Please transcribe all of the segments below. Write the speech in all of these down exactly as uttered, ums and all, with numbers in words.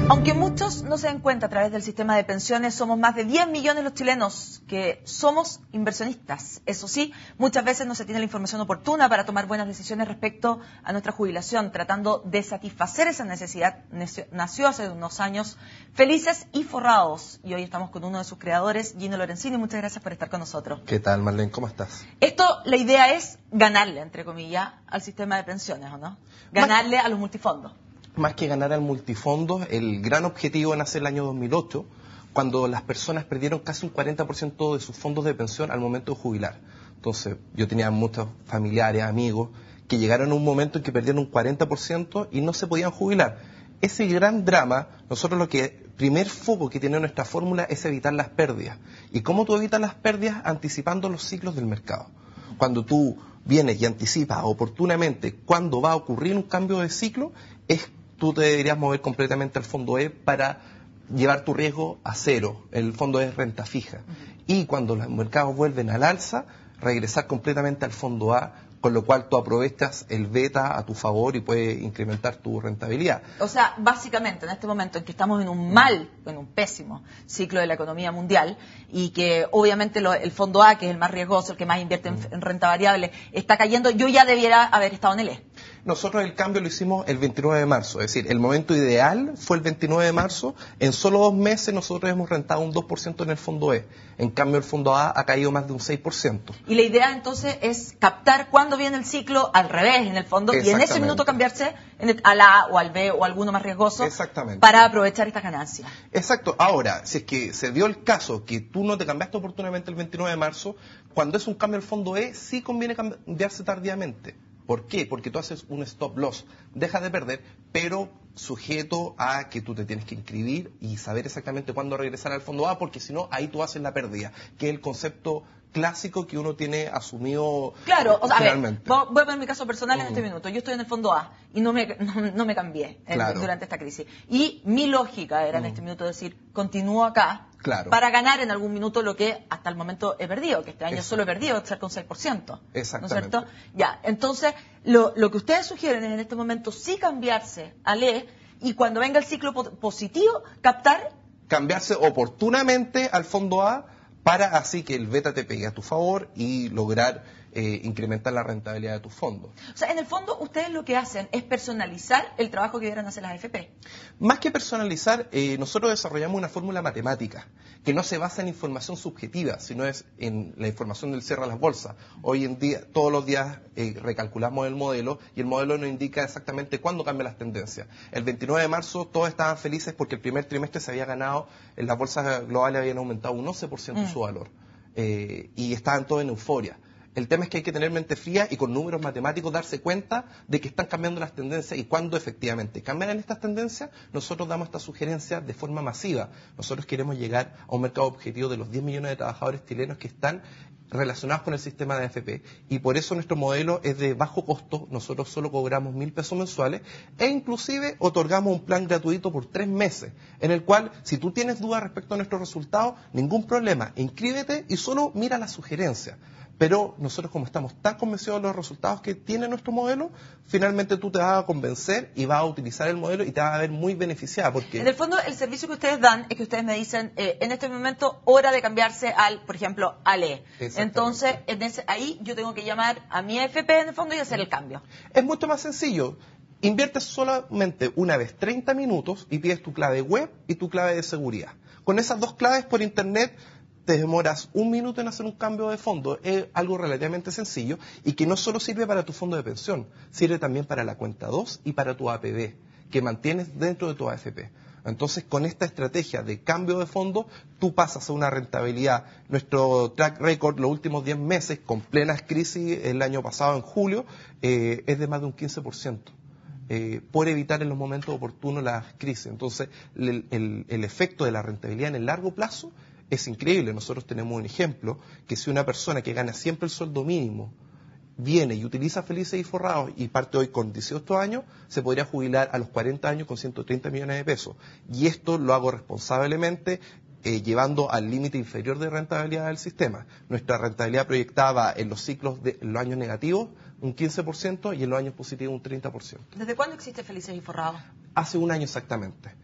Aunque muchos no se den cuenta a través del sistema de pensiones, somos más de diez millones los chilenos que somos inversionistas. Eso sí, muchas veces no se tiene la información oportuna para tomar buenas decisiones respecto a nuestra jubilación, tratando de satisfacer esa necesidad. Nació hace unos años Felices y Forrados, y hoy estamos con uno de sus creadores, Gino Lorenzini. Muchas gracias por estar con nosotros. ¿Qué tal, Marlene? ¿Cómo estás? Esto, la idea es ganarle, entre comillas, al sistema de pensiones, ¿o no? Ganarle más, a los multifondos. Más que ganar al multifondo, el gran objetivo nace el año dos mil ocho, cuando las personas perdieron casi un cuarenta por ciento de sus fondos de pensión al momento de jubilar. Entonces, yo tenía muchos familiares, amigos, que llegaron a un momento en que perdieron un cuarenta por ciento y no se podían jubilar. Ese gran drama, nosotros lo que, primer foco que tiene nuestra fórmula es evitar las pérdidas. ¿Y cómo tú evitas las pérdidas? Anticipando los ciclos del mercado. Cuando tú vienes y anticipas oportunamente cuándo va a ocurrir un cambio de ciclo, es tú te deberías mover completamente al fondo E para llevar tu riesgo a cero. El fondo E es renta fija. Uh-huh. Y cuando los mercados vuelven al alza, regresar completamente al fondo A, con lo cual tú aprovechas el beta a tu favor y puedes incrementar tu rentabilidad. O sea, básicamente en este momento en que estamos en un mal, en un pésimo ciclo de la economía mundial y que obviamente lo, el fondo A, que es el más riesgoso, el que más invierte en, en renta variable, está cayendo, yo ya debiera haber estado en el E. Nosotros el cambio lo hicimos el veintinueve de marzo, es decir, el momento ideal fue el veintinueve de marzo. En solo dos meses nosotros hemos rentado un dos por ciento en el fondo E. En cambio el fondo A ha caído más de un seis por ciento. Y la idea entonces es captar cuándo viene el ciclo al revés en el fondo y en ese minuto cambiarse en el, al A o al B o alguno más riesgoso. Exactamente. Para aprovechar estas ganancias. Exacto. Ahora, si es que se dio el caso que tú no te cambiaste oportunamente el veintinueve de marzo, cuando es un cambio al fondo E sí conviene cambiarse tardíamente. ¿Por qué? Porque tú haces un stop loss, dejas de perder, pero sujeto a que tú te tienes que inscribir y saber exactamente cuándo regresar al fondo A, porque si no, ahí tú haces la pérdida, que es el concepto clásico que uno tiene asumido. Claro, o sea, a ver, voy a poner mi caso personal uh-huh. en este minuto. Yo estoy en el fondo A y no me, no, no me cambié en, claro. durante esta crisis. Y mi lógica era uh-huh. en este minuto decir, continúo acá claro. para ganar en algún minuto lo que hasta el momento he perdido, que este año Exacto. solo he perdido cerca de un seis por ciento. Exactamente. ¿No es cierto? Ya, entonces, lo, lo que ustedes sugieren es en este momento sí cambiarse al E y cuando venga el ciclo po- positivo, captar. Cambiarse oportunamente al fondo A para así que el beta te pegue a tu favor y lograr eh, incrementar la rentabilidad de tus fondos. O sea, en el fondo, ustedes lo que hacen es personalizar el trabajo que debieran hacer las A F P. Más que personalizar, eh, nosotros desarrollamos una fórmula matemática que no se basa en información subjetiva, sino es en la información del cierre de las bolsas. Hoy en día, todos los días eh, recalculamos el modelo y el modelo nos indica exactamente cuándo cambian las tendencias. El veintinueve de marzo todos estaban felices porque el primer trimestre se había ganado, en las bolsas globales habían aumentado un once por ciento mm. su valor eh, y estaban todos en euforia. El tema es que hay que tener mente fría y con números matemáticos darse cuenta de que están cambiando las tendencias y cuando efectivamente cambian estas tendencias, nosotros damos esta sugerencia de forma masiva. Nosotros queremos llegar a un mercado objetivo de los diez millones de trabajadores chilenos que están relacionados con el sistema de A F P y por eso nuestro modelo es de bajo costo. Nosotros solo cobramos mil pesos mensuales e inclusive otorgamos un plan gratuito por tres meses en el cual si tú tienes dudas respecto a nuestros resultados, ningún problema, inscríbete y solo mira las sugerencias. Pero nosotros como estamos tan convencidos de los resultados que tiene nuestro modelo, finalmente tú te vas a convencer y vas a utilizar el modelo y te vas a ver muy beneficiada. Porque en el fondo, el servicio que ustedes dan es que ustedes me dicen, eh, en este momento, hora de cambiarse al, por ejemplo, al E. Entonces, en ese, ahí yo tengo que llamar a mi A F P en el fondo y hacer el cambio. Es mucho más sencillo. Inviertes solamente una vez treinta minutos y pides tu clave web y tu clave de seguridad. Con esas dos claves por internet te demoras un minuto en hacer un cambio de fondo. Es algo relativamente sencillo y que no solo sirve para tu fondo de pensión, sirve también para la cuenta dos y para tu A P B, que mantienes dentro de tu A F P. Entonces, con esta estrategia de cambio de fondo, tú pasas a una rentabilidad. Nuestro track record, los últimos diez meses, con plenas crisis, el año pasado, en julio, eh, es de más de un quince por ciento. Eh, por evitar en los momentos oportunos las crisis. Entonces, el, el, el efecto de la rentabilidad en el largo plazo es increíble. Nosotros tenemos un ejemplo que si una persona que gana siempre el sueldo mínimo viene y utiliza Felices y Forrados y parte hoy con dieciocho años, se podría jubilar a los cuarenta años con ciento treinta millones de pesos. Y esto lo hago responsablemente eh, llevando al límite inferior de rentabilidad del sistema. Nuestra rentabilidad proyectaba en los ciclos de en los años negativos un quince por ciento y en los años positivos un treinta por ciento. ¿Desde cuándo existe Felices y Forrados? Hace un año exactamente.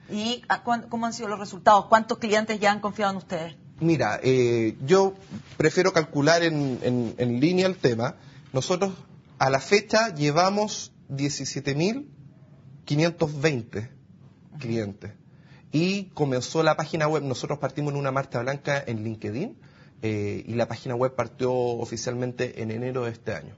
¿Y cómo han sido los resultados? ¿Cuántos clientes ya han confiado en ustedes? Mira, eh, yo prefiero calcular en, en, en línea el tema. Nosotros a la fecha llevamos diecisiete mil quinientos veinte clientes. Y comenzó la página web, nosotros partimos en una marcha blanca en LinkedIn eh, y la página web partió oficialmente en enero de este año.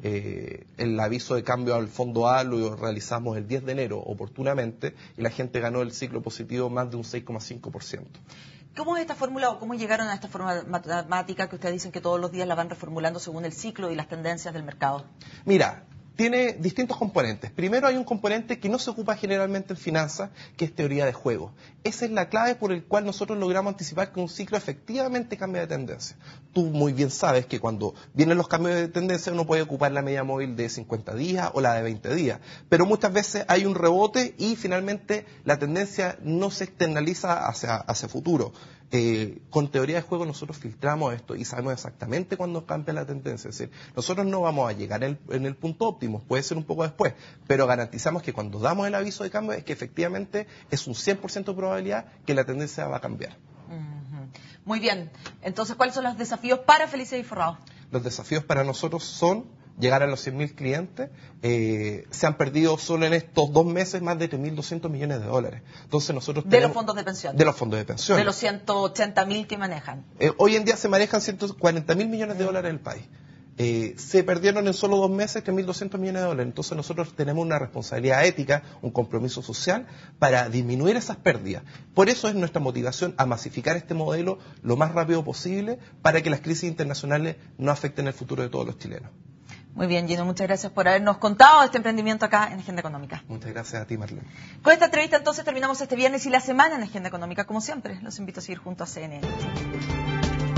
Eh, el aviso de cambio al fondo A lo realizamos el diez de enero oportunamente y la gente ganó el ciclo positivo más de un seis coma cinco por ciento. ¿Cómo es esta fórmula o cómo llegaron a esta forma matemática que ustedes dicen que todos los días la van reformulando según el ciclo y las tendencias del mercado? Mira, tiene distintos componentes. Primero hay un componente que no se ocupa generalmente en finanzas, que es teoría de juego. Esa es la clave por el cual nosotros logramos anticipar que un ciclo efectivamente cambia de tendencia. Tú muy bien sabes que cuando vienen los cambios de tendencia uno puede ocupar la media móvil de cincuenta días o la de veinte días, pero muchas veces hay un rebote y finalmente la tendencia no se externaliza hacia, hacia futuro. Eh, con teoría de juego nosotros filtramos esto y sabemos exactamente cuándo cambia la tendencia. Es decir, nosotros no vamos a llegar en el, en el punto óptimo, puede ser un poco después, pero garantizamos que cuando damos el aviso de cambio es que efectivamente es un cien por ciento de probabilidad que la tendencia va a cambiar. Uh-huh. Muy bien. Entonces, ¿cuáles son los desafíos para Felices y Forrados? Los desafíos para nosotros son llegar a los cien mil clientes. Eh, se han perdido solo en estos dos meses más de tres mil doscientos millones de dólares. Entonces nosotros de tenemos, los fondos de pensión. De los fondos de pensión. De los ciento ochenta mil que manejan. Eh, hoy en día se manejan ciento cuarenta mil millones de dólares en el país. Eh, se perdieron en solo dos meses tres mil doscientos millones de dólares. Entonces nosotros tenemos una responsabilidad ética, un compromiso social para disminuir esas pérdidas. Por eso es nuestra motivación a masificar este modelo lo más rápido posible para que las crisis internacionales no afecten el futuro de todos los chilenos. Muy bien, Gino, muchas gracias por habernos contado este emprendimiento acá en Agenda Económica. Muchas gracias a ti, Marlene. Con esta entrevista entonces terminamos este viernes y la semana en Agenda Económica. Como siempre, los invito a seguir junto a C N N.